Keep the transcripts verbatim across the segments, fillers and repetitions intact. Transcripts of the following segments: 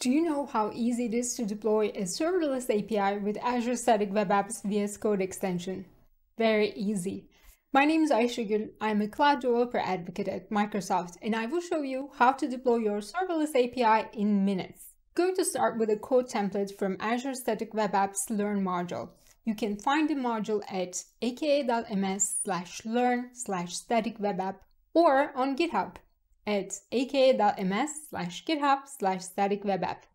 Do you know how easy it is to deploy a serverless A P I with Azure Static Web Apps V S Code extension? Very easy. My name is Ayşegül. I'm a cloud developer advocate at Microsoft, and I will show you how to deploy your serverless A P I in minutes. Going to start with a code template from Azure Static Web Apps Learn module. You can find the module at aka.ms slash learn slash static web app or on GitHub at aka.ms slash github slash static web app.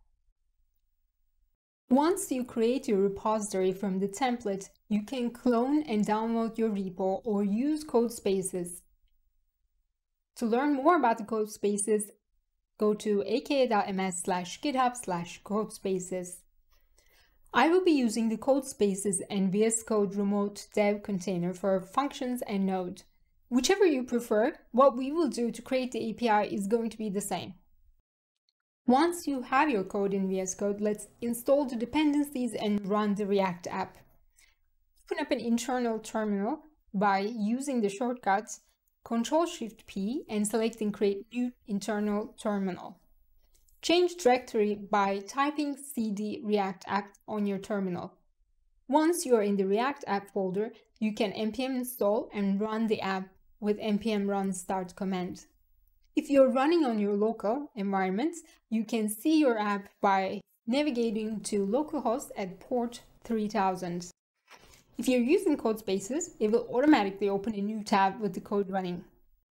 Once you create your repository from the template, you can clone and download your repo or use Codespaces. To learn more about the Codespaces, go to aka.ms slash github slash Codespaces. I will be using the Codespaces and V S Code remote dev container for functions and node. Whichever you prefer, what we will do to create the A P I is going to be the same. Once you have your code in V S Code, let's install the dependencies and run the React app. Open up an internal terminal by using the shortcuts control shift P and selecting Create New Internal Terminal. Change directory by typing cd React app on your terminal. Once you are in the React app folder, you can npm install and run the app with npm run start command. If you're running on your local environment, you can see your app by navigating to localhost at port three thousand. If you're using Codespaces, it will automatically open a new tab with the code running.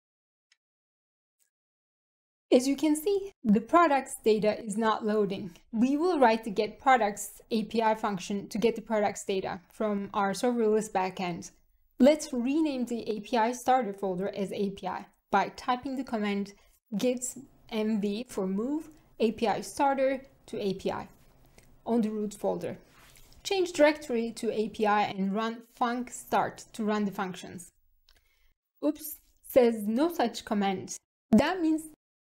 As you can see, the products data is not loading. We will write the getProducts A P I function to get the products data from our serverless backend. Let's rename the A P I starter folder as A P I by typing the command git mv for move A P I starter to A P I on the root folder. Change directory to A P I and run func start to run the functions. Oops, says no such command. That means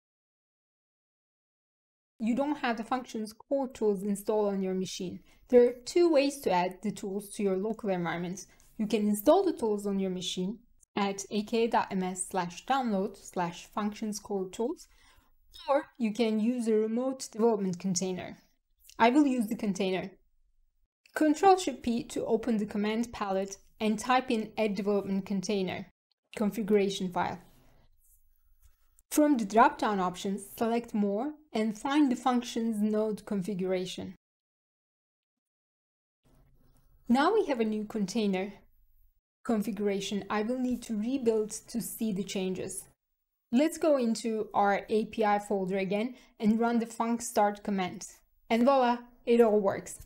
you don't have the functions core tools installed on your machine. There are two ways to add the tools to your local environment. You can install the tools on your machine at aka.ms slash download slash functions core tools, or you can use a remote development container. I will use the container. control shift P to open the command palette and type in add development container configuration file. From the drop-down options, select more and find the functions node configuration. Now we have a new container configuration. I will need to rebuild to see the changes. Let's go into our A P I folder again and run the func start command. And voila, it all works.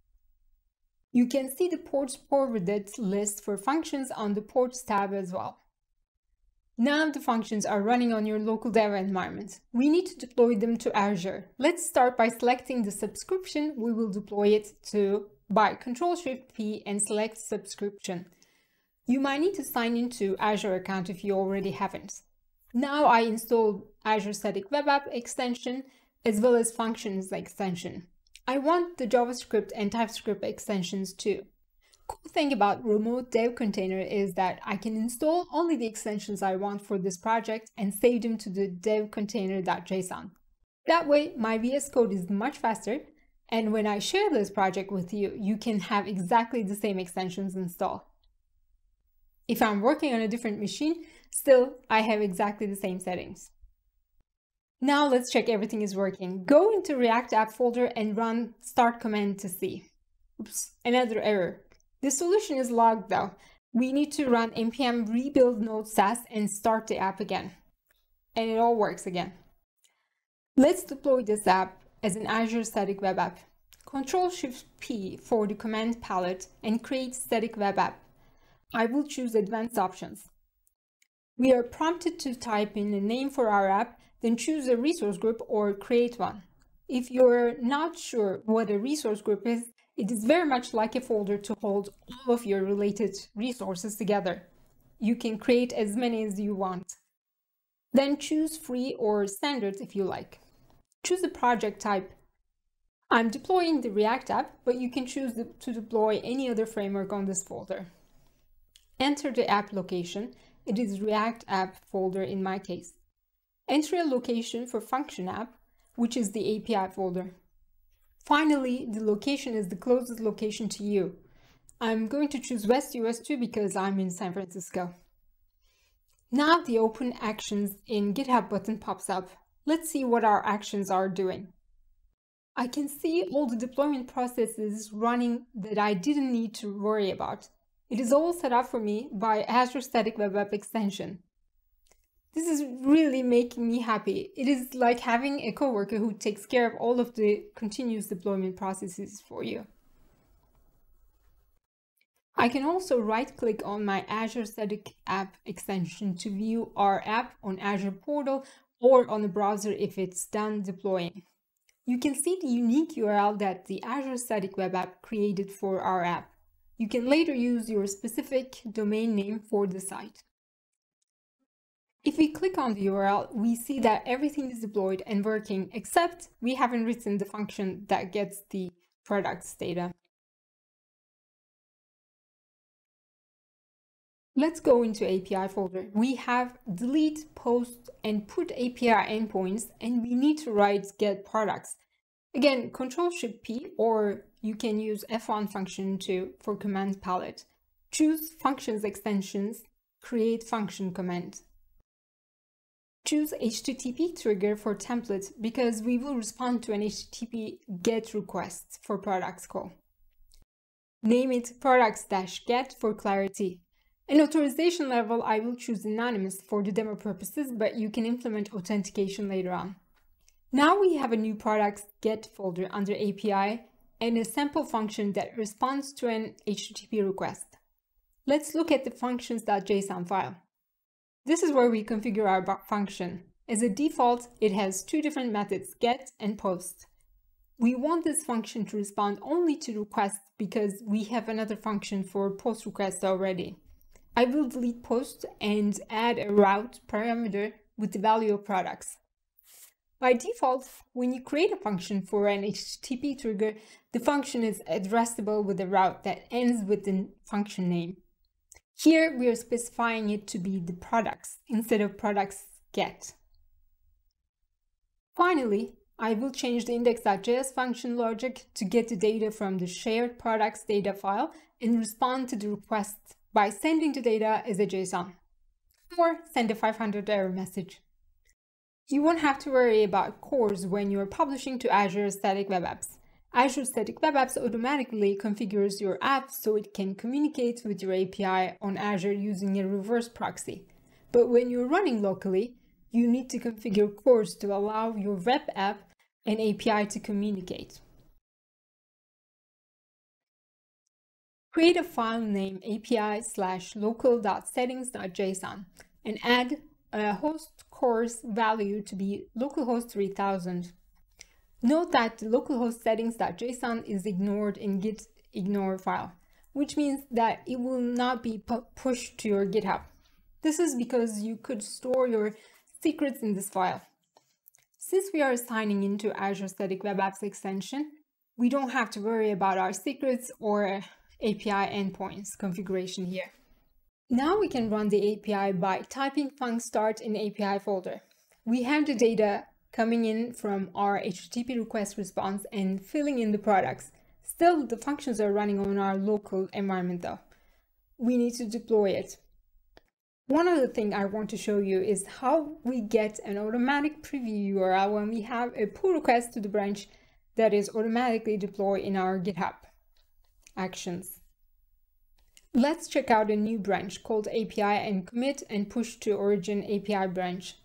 You can see the ports forwarded list for functions on the ports tab as well. Now the functions are running on your local dev environment. We need to deploy them to Azure. Let's start by selecting the subscription we will deploy it to by control shift P and select subscription. You might need to sign into Azure account if you already haven't. Now I installed Azure Static Web App extension as well as functions extension. I want the JavaScript and TypeScript extensions too. Cool thing about remote dev container is that I can install only the extensions I want for this project and save them to the dev container.json. That way my V S Code is much faster, and when I share this project with you, you can have exactly the same extensions installed. If I'm working on a different machine, still I have exactly the same settings. Now let's check everything is working. Go into React app folder and run start command to see. Oops, another error. The solution is logged though. We need to run npm rebuild node sas and start the app again. And it all works again. Let's deploy this app as an Azure Static Web App. control shift P for the command palette and create static web app. I will choose advanced options. We are prompted to type in a name for our app, then choose a resource group or create one. If you're not sure what a resource group is, it is very much like a folder to hold all of your related resources together. You can create as many as you want. Then choose free or standard if you like. Choose a project type. I'm deploying the React app, but you can choose the, to deploy any other framework on this folder. Enter the app location. It is React app folder in my case. Enter a location for function app, which is the A P I folder. Finally, the location is the closest location to you. I'm going to choose West U S two because I'm in San Francisco. Now the Open Actions in GitHub button pops up. Let's see what our actions are doing. I can see all the deployment processes running that I didn't need to worry about. It is all set up for me by Azure Static Web App extension. This is really making me happy. It is like having a coworker who takes care of all of the continuous deployment processes for you. I can also right-click on my Azure Static App extension to view our app on Azure Portal or on the browser if it's done deploying. You can see the unique U R L that the Azure Static Web App created for our app. You can later use your specific domain name for the site. If we click on the U R L, we see that everything is deployed and working, except we haven't written the function that gets the products data. Let's go into A P I folder. We have delete, post, and put A P I endpoints, and we need to write get products. Again, Control Shift P, or you can use F one function to for command palette. Choose functions extensions, create function command. Choose H T T P trigger for template because we will respond to an H T T P GET request for products call. Name it products-get for clarity. An authorization level I will choose anonymous for the demo purposes, but you can implement authentication later on. Now we have a new products get folder under A P I and a sample function that responds to an H T T P request. Let's look at the functions.json file. This is where we configure our function. As a default, it has two different methods, get and post. We want this function to respond only to requests because we have another function for post requests already. I will delete post and add a route parameter with the value of products. By default, when you create a function for an H T T P trigger, the function is addressable with a route that ends with the function name. Here we are specifying it to be the products instead of products get. Finally, I will change the index.js function logic to get the data from the shared products data file and respond to the request by sending the data as a JSON, or send a five hundred error message. You won't have to worry about cores when you are publishing to Azure Static Web Apps. Azure Static Web Apps automatically configures your app so it can communicate with your A P I on Azure using a reverse proxy. But when you're running locally, you need to configure cores to allow your web app and A P I to communicate. Create a file named A P I slash local.settings.json and add a host cores value to be localhost three thousand. Note that the localhost settings.json is ignored in git ignore file, which means that it will not be pu pushed to your GitHub. This is because you could store your secrets in this file. Since we are signing into Azure Static Web Apps extension, we don't have to worry about our secrets or A P I endpoints configuration here. Now we can run the A P I by typing func start in A P I folder. We have the data coming in from our H T T P request response and filling in the products. Still, the functions are running on our local environment though. We need to deploy it. One other thing I want to show you is how we get an automatic preview U R L when we have a pull request to the branch that is automatically deployed in our GitHub Actions. Let's check out a new branch called A P I and commit and push to origin A P I branch.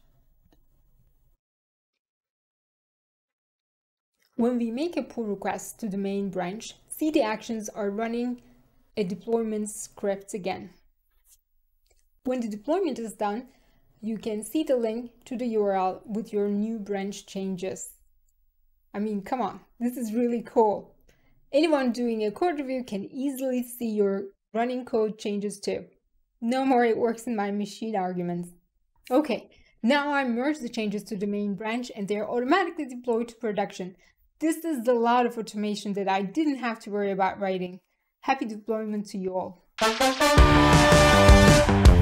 When we make a pull request to the main branch, see the actions are running a deployment script again. When the deployment is done, you can see the link to the U R L with your new branch changes. I mean, come on, this is really cool. Anyone doing a code review can easily see your running code changes too. No more it works in my machine arguments. Okay, now I merge the changes to the main branch and they're automatically deployed to production. This is a lot of automation that I didn't have to worry about writing. Happy deployment to you all.